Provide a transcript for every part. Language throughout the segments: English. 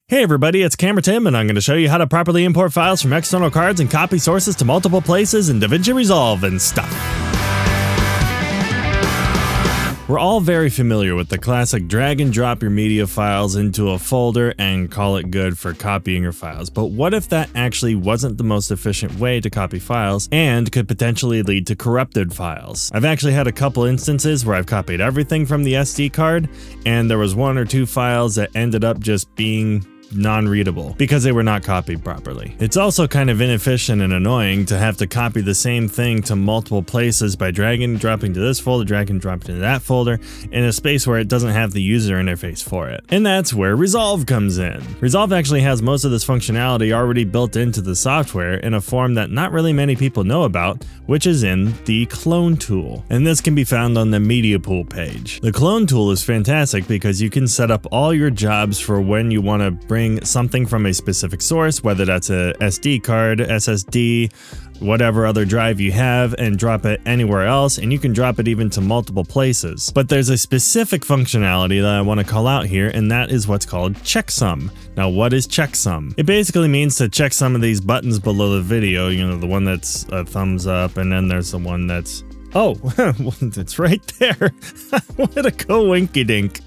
Hey everybody, it's Camera Tim, and I'm going to show you how to properly import files from external cards and copy sources to multiple places in DaVinci Resolve and stuff. We're all very familiar with the classic drag and drop your media files into a folder and call it good for copying your files. But what if that actually wasn't the most efficient way to copy files and could potentially lead to corrupted files? I've actually had a couple instances where I've copied everything from the SD card, and there was one or two files that ended up just being non-readable because they were not copied properly. It's also kind of inefficient and annoying to have to copy the same thing to multiple places by dragging and dropping to this folder, drag and drop to that folder in a space where it doesn't have the user interface for it. And that's where Resolve comes in. Resolve actually has most of this functionality already built into the software in a form that not really many people know about, which is in the clone tool. And this can be found on the media pool page. The clone tool is fantastic because you can set up all your jobs for when you want to bring something from a specific source, whether that's a SD card, SSD, whatever other drive you have, and drop it anywhere else, and you can drop it even to multiple places. But there's a specific functionality that I want to call out here, and that is what's called checksum. Now, what is checksum? It basically means to check some of these buttons below the video, you know, the one that's a thumbs up, and then there's the one that's, oh, it's right there. What a co-winky-dink.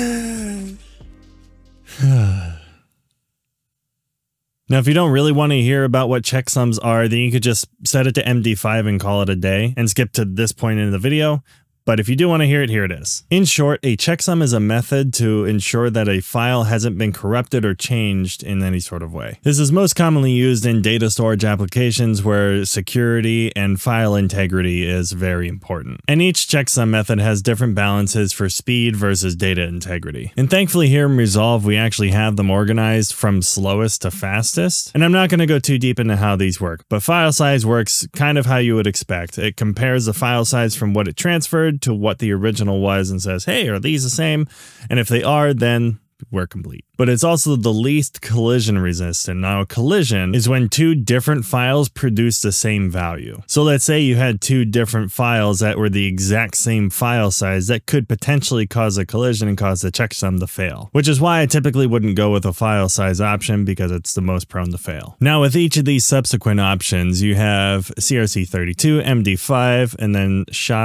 Now, if you don't really want to hear about what checksums are, then you could just set it to MD5 and call it a day and skip to this point in the video. But if you do want to hear it, here it is. In short, a checksum is a method to ensure that a file hasn't been corrupted or changed in any sort of way. This is most commonly used in data storage applications where security and file integrity is very important. And each checksum method has different balances for speed versus data integrity. And thankfully here in Resolve, we actually have them organized from slowest to fastest. And I'm not going to go too deep into how these work, but file size works kind of how you would expect. It compares the file size from what it transferred to what the original was and says, hey, are these the same? And if they are, then we're complete. But it's also the least collision resistant. Now, a collision is when two different files produce the same value. So let's say you had two different files that were the exact same file size that could potentially cause a collision and cause the checksum to fail, which is why I typically wouldn't go with a file size option because it's the most prone to fail. Now, with each of these subsequent options, you have CRC32, MD5, and then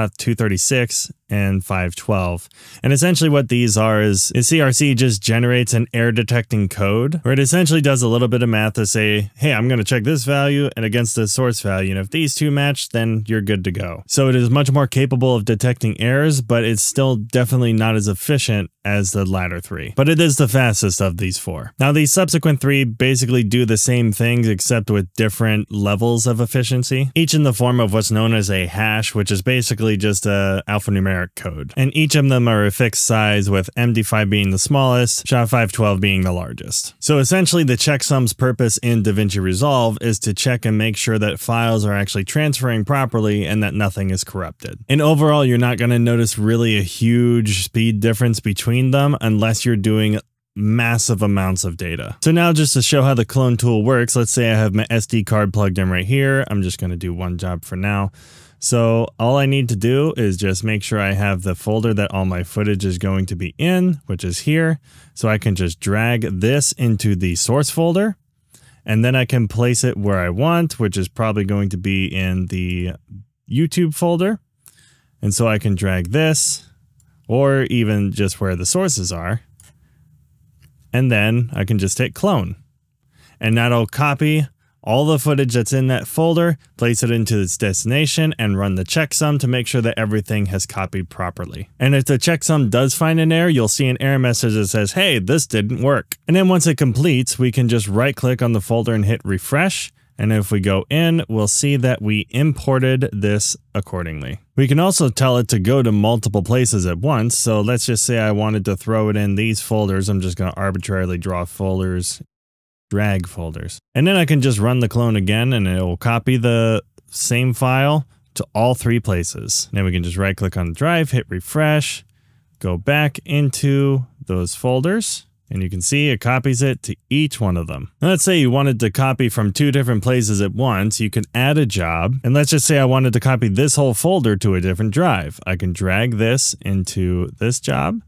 SHA-236, and 512. And essentially what these are is CRC just generates an error detecting code where it essentially does a little bit of math to say, hey, I'm going to check this value and against the source value. And if these two match, then you're good to go. So it is much more capable of detecting errors, but it's still definitely not as efficient as the latter three. But it is the fastest of these four. Now, these subsequent three basically do the same things except with different levels of efficiency, each in the form of what's known as a hash, which is basically just a alphanumeric code. And each of them are a fixed size, with MD5 being the smallest, SHA-512 being the largest. So essentially the checksum's purpose in DaVinci Resolve is to check and make sure that files are actually transferring properly and that nothing is corrupted. And overall, you're not going to notice really a huge speed difference between them unless you're doing massive amounts of data. So now, just to show how the clone tool works, let's say I have my SD card plugged in right here. I'm just going to do one job for now. So all I need to do is just make sure I have the folder that all my footage is going to be in, which is here. So I can just drag this into the source folder, and then I can place it where I want, which is probably going to be in the YouTube folder. And so I can drag this, or even just where the sources are. And then I can just hit clone. And that'll copy all the footage that's in that folder, place it into its destination, and run the checksum to make sure that everything has copied properly. And if the checksum does find an error, you'll see an error message that says, hey, this didn't work. And then once it completes, we can just right click on the folder and hit refresh. And if we go in, we'll see that we imported this accordingly. We can also tell it to go to multiple places at once. So let's just say I wanted to throw it in these folders. I'm just going to arbitrarily draw folders, drag folders. And then I can just run the clone again and it will copy the same file to all three places. Then we can just right click on the drive, hit refresh, go back into those folders. And you can see it copies it to each one of them. Now, let's say you wanted to copy from two different places at once. You can add a job. And let's just say I wanted to copy this whole folder to a different drive. I can drag this into this job.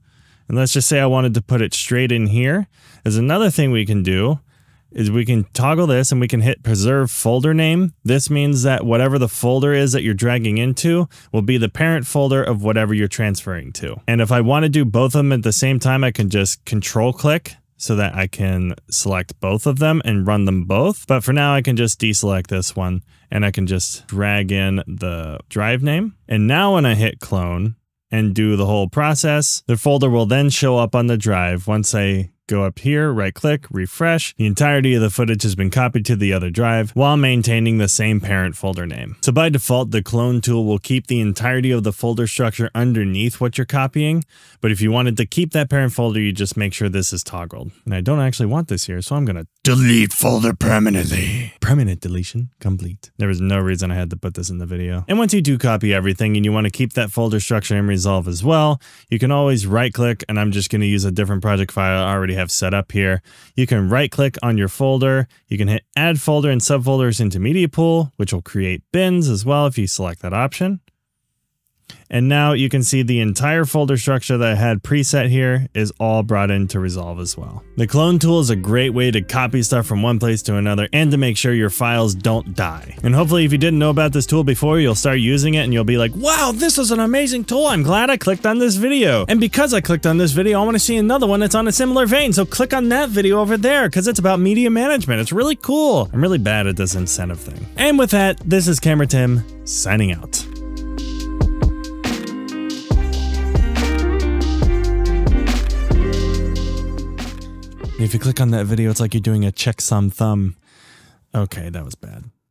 And let's just say I wanted to put it straight in here. There's another thing we can do is we can toggle this and we can hit preserve folder name. This means that whatever the folder is that you're dragging into will be the parent folder of whatever you're transferring to. And if I want to do both of them at the same time, I can just control click so that I can select both of them and run them both. But for now, I can just deselect this one and I can just drag in the drive name. And now when I hit clone and do the whole process, the folder will then show up on the drive. Once I go up here, right click, refresh, the entirety of the footage has been copied to the other drive while maintaining the same parent folder name. So by default, the clone tool will keep the entirety of the folder structure underneath what you're copying. But if you wanted to keep that parent folder, you just make sure this is toggled. And I don't actually want this here, so I'm going to delete folder permanently. Permanent deletion complete. There was no reason I had to put this in the video. And once you do copy everything and you want to keep that folder structure in Resolve as well, you can always right click, and I'm just going to use a different project file I already have set up here. You can right click on your folder. You can hit add folder and subfolders into media pool, which will create bins as well if you select that option. And now you can see the entire folder structure that I had preset here is all brought into Resolve as well. The clone tool is a great way to copy stuff from one place to another and to make sure your files don't die. And hopefully if you didn't know about this tool before, you'll start using it and you'll be like, wow, this is an amazing tool. I'm glad I clicked on this video. And because I clicked on this video, I want to see another one that's on a similar vein. So click on that video over there because it's about media management. It's really cool. I'm really bad at this incentive thing. And with that, this is Camera Tim signing out. If you click on that video, it's like you're doing a checksum thumb. Okay, that was bad.